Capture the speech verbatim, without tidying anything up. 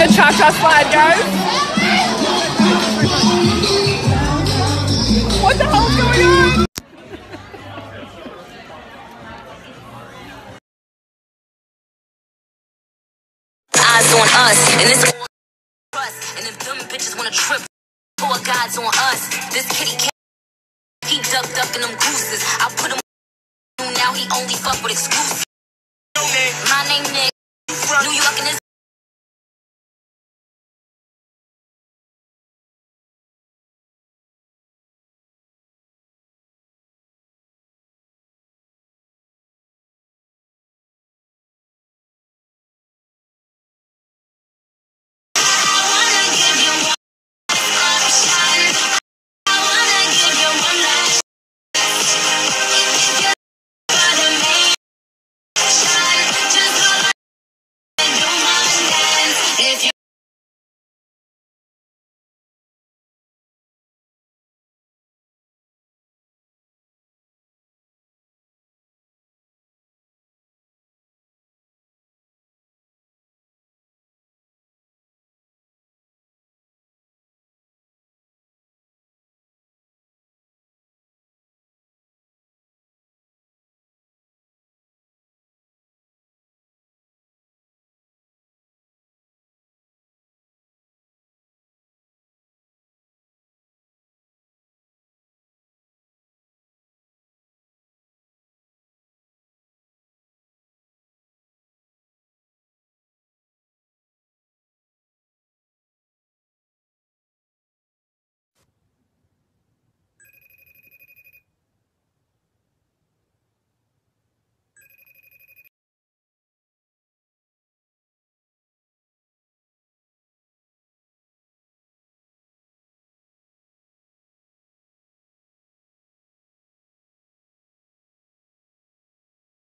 the cha-cha slide, guys. What the hell's going on? Eyes on us, and this trust, and if them bitches wanna trip, four guys on us. This kitty cat, he duck ducking them gooses. I put him on, now he only fuck with exclusive. My name Nick, New York and this.